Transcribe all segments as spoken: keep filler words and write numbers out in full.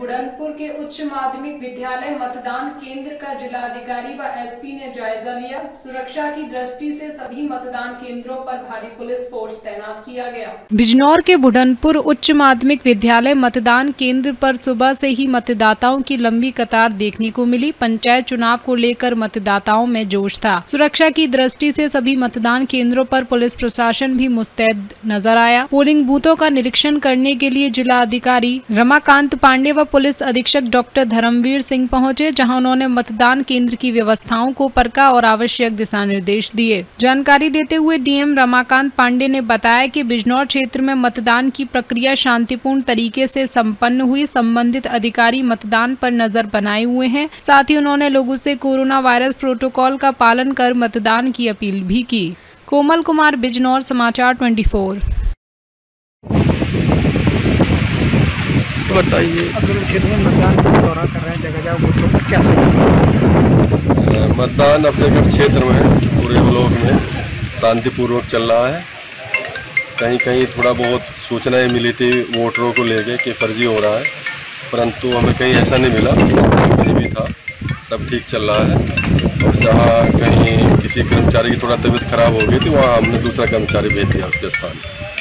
बुढ़नपुर के उच्च माध्यमिक विद्यालय मतदान केंद्र का जिलाधिकारी व एसपी ने जायजा लिया। सुरक्षा की दृष्टि से सभी मतदान केंद्रों पर भारी पुलिस फोर्स तैनात किया गया। बिजनौर के बुढ़नपुर उच्च माध्यमिक विद्यालय मतदान केंद्र पर सुबह से ही मतदाताओं की लंबी कतार देखने को मिली। पंचायत चुनाव को लेकर मतदाताओं में जोश था। सुरक्षा की दृष्टि से सभी मतदान केंद्रों पर पुलिस प्रशासन भी मुस्तैद नजर आया। पोलिंग बूथों का निरीक्षण करने के लिए जिलाधिकारी रमाकांत पांडे व पुलिस अधीक्षक डॉक्टर धर्मवीर सिंह पहुंचे, जहां उन्होंने मतदान केंद्र की व्यवस्थाओं को परखा और आवश्यक दिशा निर्देश दिए। जानकारी देते हुए डीएम रमाकांत पांडे ने बताया कि बिजनौर क्षेत्र में मतदान की प्रक्रिया शांतिपूर्ण तरीके से संपन्न हुई। संबंधित अधिकारी मतदान पर नजर बनाए हुए हैं। साथ ही उन्होंने लोगों से कोरोना वायरस प्रोटोकॉल का पालन कर मतदान की अपील भी की। कोमल कुमार, बिजनौर, समाचार चौबीस। बताइए, अगर क्षेत्र में मतदान का दौरा कर रहे हैं जगह जगह बूथों पर कैसा मतदान अपने गढ़ क्षेत्र में पूरे ब्लॉक में शांतिपूर्वक चल रहा है। कहीं कहीं थोड़ा बहुत सूचनाएं मिली थी वोटरों को लेके कि फर्जी हो रहा है, परंतु हमें कहीं ऐसा नहीं मिला। कहीं भी था, सब ठीक चल रहा है। और जहाँ कहीं किसी कर्मचारी की थोड़ा तबीयत खराब हो गई थी, वहाँ हमने दूसरा कर्मचारी भेज दिया उसके स्थान।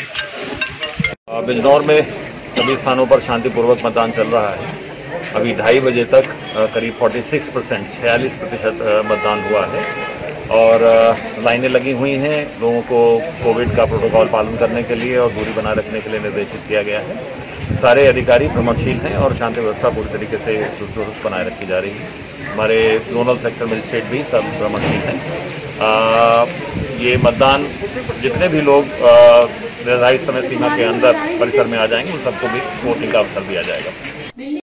बिजनौर में सभी स्थानों पर शांतिपूर्वक मतदान चल रहा है। अभी ढाई बजे तक करीब छियालीस परसेंट छियालीस प्रतिशत मतदान हुआ है और लाइनें लगी हुई हैं। लोगों को कोविड का प्रोटोकॉल पालन करने के लिए और दूरी बनाए रखने के लिए निर्देशित किया गया है। सारे अधिकारी भ्रमणशील हैं और शांति व्यवस्था पूरी तरीके से दुरुस्त बनाए रखी जा रही है। हमारे जोनल सेक्टर मजिस्ट्रेट भी सब भ्रमणशील हैं। ये मतदान जितने भी लोग निर्धारित समय सीमा के अंदर परिसर में आ जाएंगे उन सबको भी वोटिंग का अवसर दिया जाएगा।